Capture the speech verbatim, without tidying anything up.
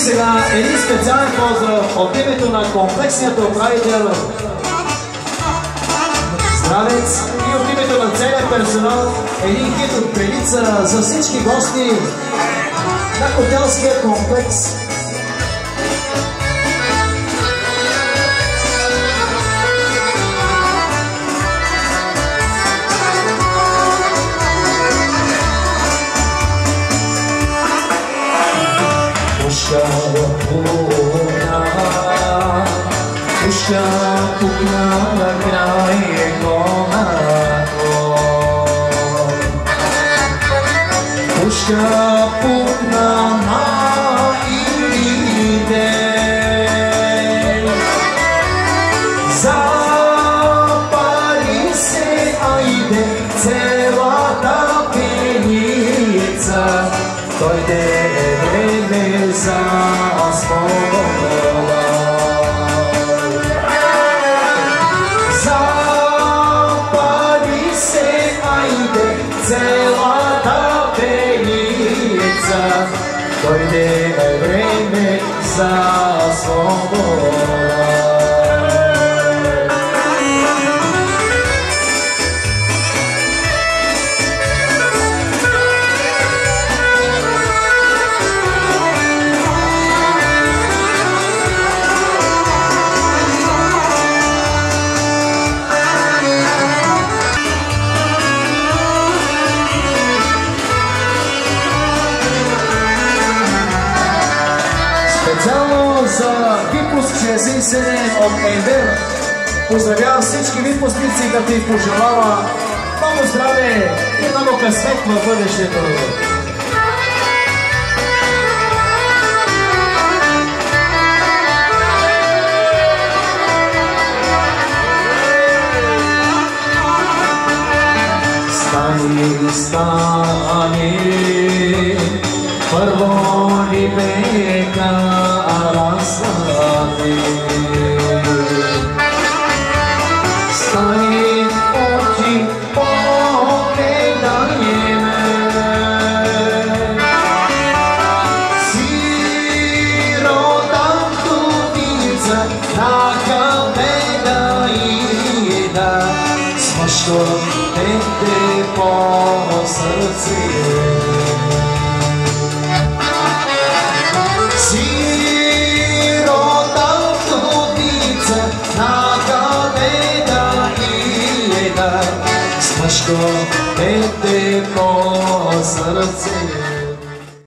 сега един специален поздрав от името на комплексният управител Здравец и от името на целия персонал един хит от Белица за всички гости на хотелския комплекс. Puška pukla na kraje komako. Puška pukla na ide. Zapali se, ajde, celata penica. Dojde vreme za svoboda. Celata penica, dojde vreme za sloboda. Специално за випуск чрез Инсене от Ендер поздравява всички випускници, като и пожелава много здраве и много късмет в бъдещето. Стани, стани, първо ни бека разлати. Стани, очи, погледай ме. Сирота вдовица, накъде да ида, смъщо дете по сърце. Сирота вдовица, накъде да ида, с мъжко дете по сърце.